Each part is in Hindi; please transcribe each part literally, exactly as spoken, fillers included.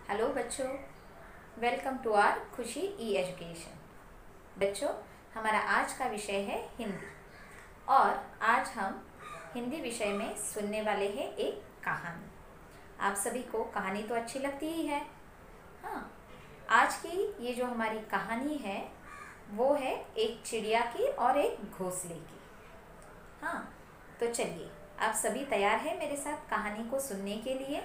हेलो बच्चों, वेलकम टू आवर खुशी ई एजुकेशन। बच्चों, हमारा आज का विषय है हिंदी और आज हम हिंदी विषय में सुनने वाले हैं एक कहानी। आप सभी को कहानी तो अच्छी लगती ही है। हाँ, आज की ये जो हमारी कहानी है वो है एक चिड़िया की और एक घोंसले की। हाँ, तो चलिए आप सभी तैयार हैं मेरे साथ कहानी को सुनने के लिए।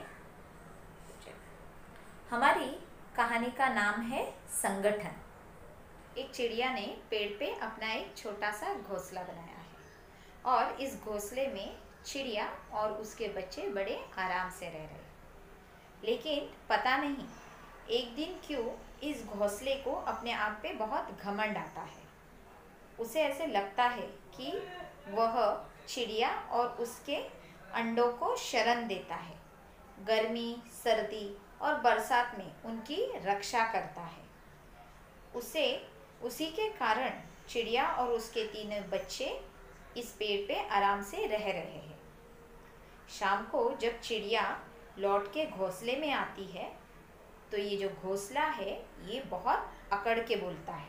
हमारी कहानी का नाम है संगठन। एक चिड़िया ने पेड़ पे अपना एक छोटा सा घोंसला बनाया है और इस घोंसले में चिड़िया और उसके बच्चे बड़े आराम से रह रहे। लेकिन पता नहीं एक दिन क्यों इस घोंसले को अपने आप पे बहुत घमंड आता है। उसे ऐसे लगता है कि वह चिड़िया और उसके अंडों को शरण देता है, गर्मी, सर्दी और बरसात में उनकी रक्षा करता है। उसे उसी के कारण चिड़िया और उसके तीनों बच्चे इस पेड़ पे आराम से रह रहे हैं। शाम को जब चिड़िया लौट के घोंसले में आती है तो ये जो घोंसला है ये बहुत अकड़ के बोलता है,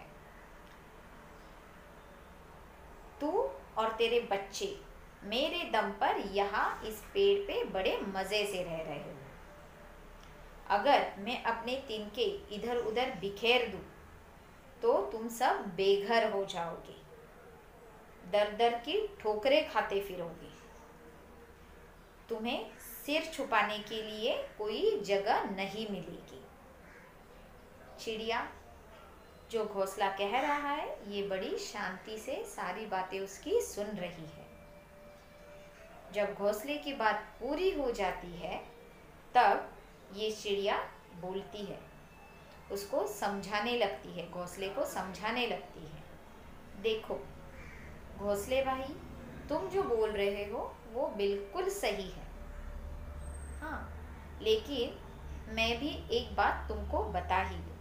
तू और तेरे बच्चे मेरे दम पर यहाँ इस पेड़ पे बड़े मज़े से रह रहे हो। अगर मैं अपने तिनके इधर उधर बिखेर दूं तो तुम सब बेघर हो जाओगे, दर दर की ठोकरें खाते फिरोगे। तुम्हें सिर छुपाने के लिए कोई जगह नहीं मिलेगी। चिड़िया जो घोंसला कह रहा है ये बड़ी शांति से सारी बातें उसकी सुन रही है। जब घोंसले की बात पूरी हो जाती है तब ये चिड़िया बोलती है, उसको समझाने लगती है, घोंसले को समझाने लगती है। देखो घोंसले भाई, तुम जो बोल रहे हो वो बिल्कुल सही है। हाँ, लेकिन मैं भी एक बात तुमको बता ही दूँ।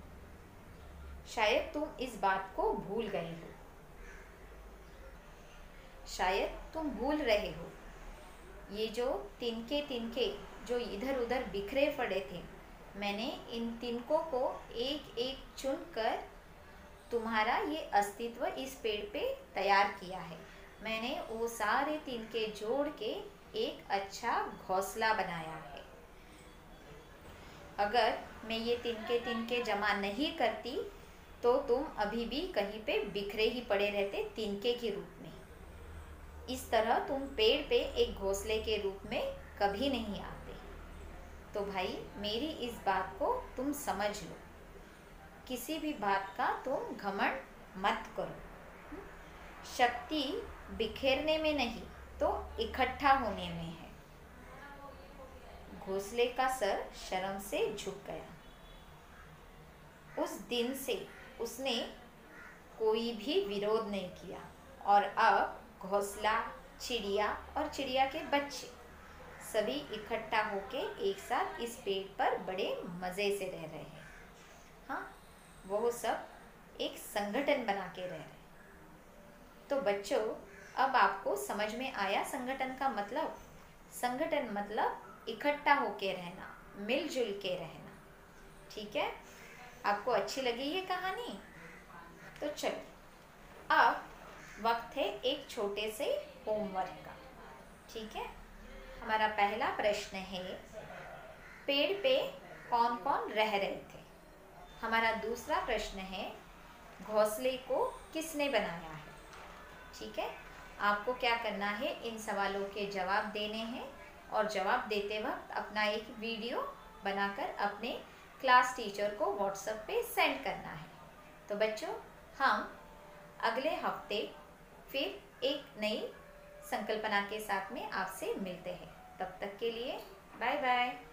शायद तुम इस बात को भूल गए हो, शायद तुम भूल रहे हो ये जो तिनके तिनके जो इधर उधर बिखरे पड़े थे, मैंने इन तिनकों को एक एक चुनकर तुम्हारा ये अस्तित्व इस पेड़ पे तैयार किया है। मैंने वो सारे तिनके जोड़ के एक अच्छा घोंसला बनाया है। अगर मैं ये तिनके तिनके जमा नहीं करती तो तुम अभी भी कहीं पे बिखरे ही पड़े रहते तिनके के रूप में। इस तरह तुम पेड़ पे एक घोंसले के रूप में कभी नहीं आते। तो भाई मेरी इस बात को तुम समझ लो, किसी भी बात का तुम घमंड मत करो। शक्ति बिखेरने में नहीं तो इकट्ठा होने में है। घोंसले का सर शर्म से झुक गया। उस दिन से उसने कोई भी विरोध नहीं किया और अब घोंसला, चिड़िया और चिड़िया के बच्चे सभी इकट्ठा होके एक साथ इस पेड़ पर बड़े मज़े से रह रहे हैं। हाँ, वो सब एक संगठन बना के रह रहे हैं। तो बच्चों, अब आपको समझ में आया संगठन का मतलब? संगठन मतलब इकट्ठा होके रहना, मिलजुल के रहना। ठीक है, आपको अच्छी लगी ये कहानी? तो चलो अब वक्त है एक छोटे से होमवर्क का। ठीक है, हमारा पहला प्रश्न है, पेड़ पे कौन कौन रह रहे थे? हमारा दूसरा प्रश्न है, घोंसले को किसने बनाया है? ठीक है, आपको क्या करना है, इन सवालों के जवाब देने हैं और जवाब देते वक्त अपना एक वीडियो बनाकर अपने क्लास टीचर को व्हाट्सएप पे सेंड करना है। तो बच्चों, हम अगले हफ्ते फिर एक नई संकल्पना के साथ में आपसे मिलते हैं। तब तक के लिए बाय बाय।